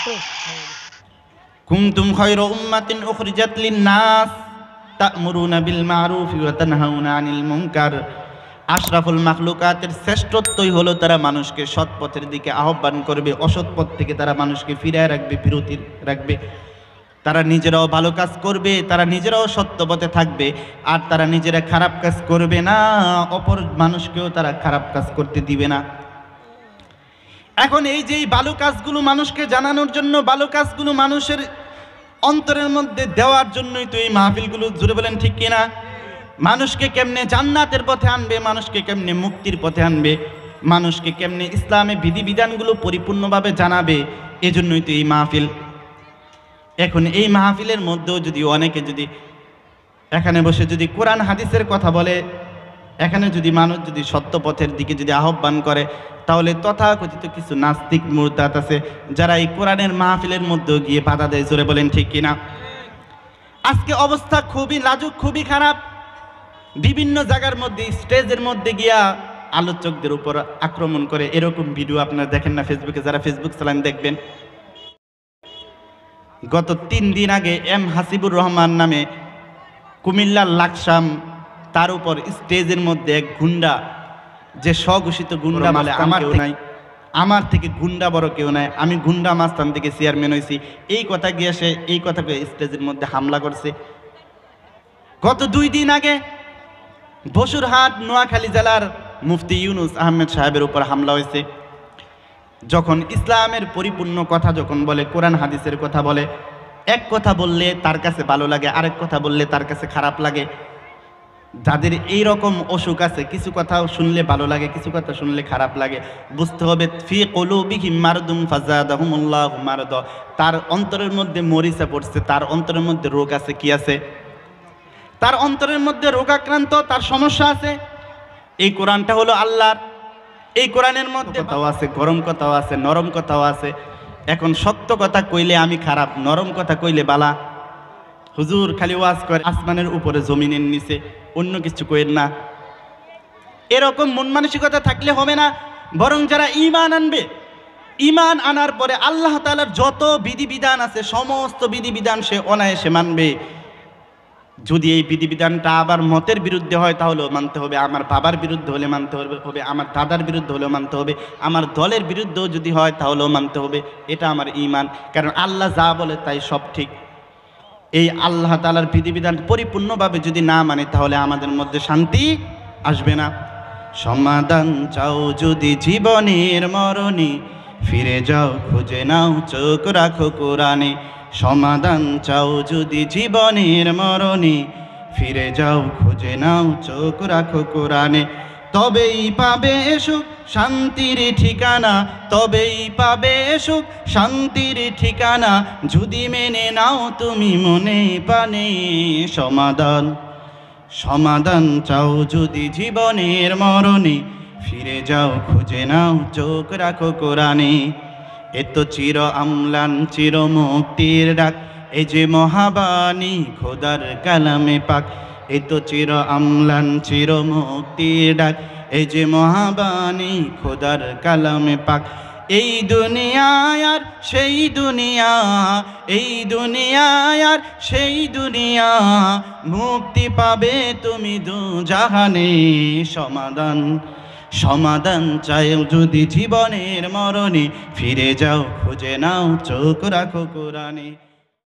কুনতুম খায়রা উম্মাতিন উখরিজাত লিন-নাস তা'মুরুনা বিল মা'রুফি ওয়া তানহাউনা আনিল মুনকার। আশরাফুল মাখলুকাতের শ্রেষ্ঠত্বই হলো তারা মানুষকে সৎ পথের দিকে আহ্বান করবে, অসৎ পথ থেকে তারা মানুষকে ফিরিয়ে রাখবে, বিরতি রাখবে। তারা নিজেরাও ভালো কাজ করবে, তারা নিজেরাও সত্য পথে থাকবে, আর তারা নিজেরা খারাপ কাজ করবে না, অপর মানুষকেও তারা খারাপ কাজ করতে দিবে না। এখন এই যে ভালো কাজগুলো মানুষকে জানানোর জন্য, ভালো কাজগুলো মানুষের অন্তরের মধ্যে দেওয়ার জন্যই তো এই মাহফিলগুলো, জুড়ে বলেন ঠিক কিনা? মানুষকে কেমনে জান্নাতের পথে আনবে, মানুষকে কেমনে মুক্তির পথে আনবে, মানুষকে কেমনে ইসলামে বিধিবিধানগুলো পরিপূর্ণভাবে জানাবে, এজন্যই তো এই মাহফিল। এখন এই মাহফিলের মধ্যেও যদি অনেকে যদি এখানে বসে যদি কোরআন হাদিসের কথা বলে, এখানে যদি মানুষ যদি সত্য পথের দিকে যদি আহ্বান করে, তাহলে তথাকথিত কিছু নাস্তিক মুরতাদ আছে যারা এই কোরআনের মাহফিলের মধ্যেও গিয়ে বাধা দেয়। জোরে বলেন ঠিক কিনা? আজকে অবস্থা খুবই লাজুক, খুবই খারাপ। বিভিন্ন জায়গার মধ্যে স্টেজের মধ্যে গিয়া আলোচকদের উপর আক্রমণ করে, এরকম ভিডিও আপনারা দেখেন না ফেসবুকে? যারা ফেসবুক চালান দেখবেন। গত 3 দিন আগে এম হাসিবুর রহমান নামে কুমিল্লার লাকসাম, তার উপর স্টেজের মধ্যে এক গুন্ডা, যে স্বঘোষিত গুন্ডা বলে আমার থেকে গুন্ডা বড় কেউ নাই, আমি গুন্ডা মাস্তান থেকে চেয়ারম্যান হয়েছি, এই কথা গিয়ে সে এই কথাকে স্টেজের মধ্যে হামলা করছে। গত 2 দিন আগে বসুরহাট নোয়াখালী জেলার মুফতি ইউনুস আহমেদ সাহেবের উপর হামলা হয়েছে। যখন ইসলামের পরিপূর্ণ কথা যখন বলে, কোরআন হাদিসের কথা বলে, এক কথা বললে তার কাছে ভালো লাগে, আরেক কথা বললে তার কাছে খারাপ লাগে। যাদের এই রকম অসুখ আছে, কিছু কথা শুনলে ভালো লাগে, কিছু কথা শুনলে খারাপ লাগে, বুঝতে হবে ফি কুলুবিহিম মারদুম ফাযাদাহুমুল্লাহু মারদা, তার অন্তরের মধ্যে মরিচা পড়ছে, তার অন্তরের মধ্যে রোগ আছে। কি আছে? তার অন্তরের মধ্যে রোগাক্রান্ত, তার সমস্যা আছে। এই কোরআনটা হলো আল্লাহর, এই কোরআনের মধ্যে কথাও আছে, গরম কথাও আছে, নরম কথাও আছে। এখন শক্ত কথা কইলে আমি খারাপ, নরম কথা কইলে বালা। হুজুর খালি ওয়াজ করে আসমানের উপরে জমিনের নিচে, অন্য কিছু কইেন না। এরকম মন মানসিকতা থাকলে হবে না। বরং যারা ঈমান আনবে, ঈমান আনার পরে আল্লাহ তাআলার যত বিধিবিধান আছে সমস্ত বিধিবিধান সে অনায়াসে মানবে। যদি এই বিধিবিধানটা আবার মতের বিরুদ্ধে হয় তাহলেও মানতে হবে, আমার বাবার বিরুদ্ধে হলে মানতে হবে, আমার দাদার বিরুদ্ধে হলেও মানতে হবে, আমার দলের বিরুদ্ধেও যদি হয় তাহলেও মানতে হবে। এটা আমার ঈমান। কারণ আল্লাহ যা বলে তাই সব ঠিক। এই আল্লাহ তাআলার বিধিবিধান পরিপূর্ণভাবে যদি না মানে তাহলে আমাদের মধ্যে শান্তি আসবে না। সমাধান চাও যদি জীবনের মরণে, ফিরে যাও খুঁজে নাও চোখ রাখো কোরআনে। সমাধান চাও যদি জীবনের মরণে, ফিরে যাও খুঁজে নাও চোখ রাখো কোরআনে। তবেই পাবে সুখ শান্তির ঠিকানা, তবেই পাবে সুখ শান্তির ঠিকানা, যদি মেনে নাও তুমি মনে প্রাণে সমাধান। সমাধান চাও যদি জীবনের মরণে, ফিরে যাও খুঁজে নাও চোখ রাখো কোরআনে। এত চির আমলান চির মুক্তির ডাক, এই যে মহাবাণী খোদার কালামে পাক। এত চির আমলান চির মুক্তির ডাক, এই যে মহাবাণী খোদার কালামে পাক। এই দুনিয়ায় আর সেই দুনিয়া, এই দুনিয়ায় আর সেই দুনিয়া, মুক্তি পাবে তুমি দুজাহানে। সমাধান সমাধান চাও যদি জীবনের মরণে, ফিরে যাও খুঁজে নাও চোখ রাখো কোরআনে।